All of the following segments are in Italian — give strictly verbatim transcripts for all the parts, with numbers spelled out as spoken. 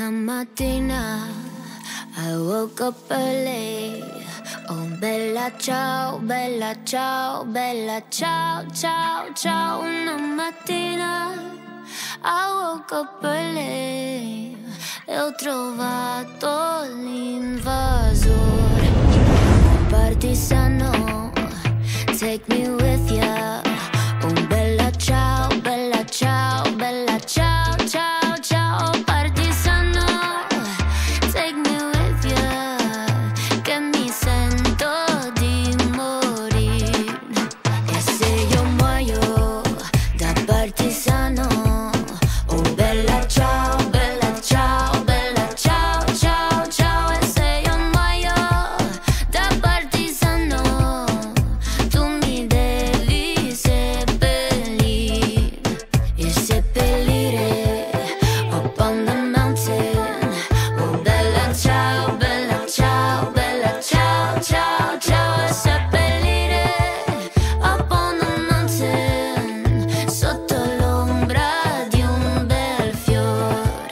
Una mattina I woke up early. Oh bella ciao, bella ciao, bella ciao, ciao, ciao. Una mattina I woke up early e ho trovato l'invasore. Un partigiano, take me with ya. Oh bella ciao, bella ciao, bella ciao, ciao, ciao. Partigiano, take me with ya, che mi sento di morire. E se io muoio da partigiano, oh bella ciao, bella ciao, bella ciao, ciao, ciao. E se io muoio da partigiano, tu mi devi seppellire. E seppellire up on the mountain. Oh bella ciao, bella ciao, bella ciao, ciao, ciao. E seppellire up on the mountain, sotto l'ombra di un bel fiore.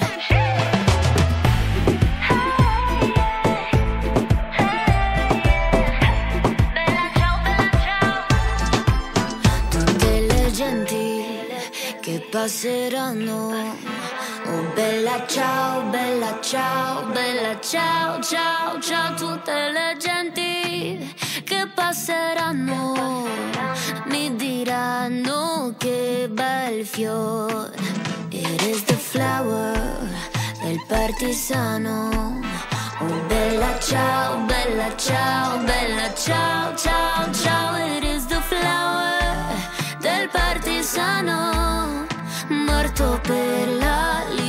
Bella ciao, bella ciao. Tutte le genti che passeranno. Oh bella ciao, bella ciao, bella ciao, ciao, ciao. Tutte le genti che passeranno mi diranno che bel fiore. It is the flower del partigiano. Oh bella ciao, bella ciao, bella ciao, ciao, ciao. It is the flower del partigiano, morto per la libertà.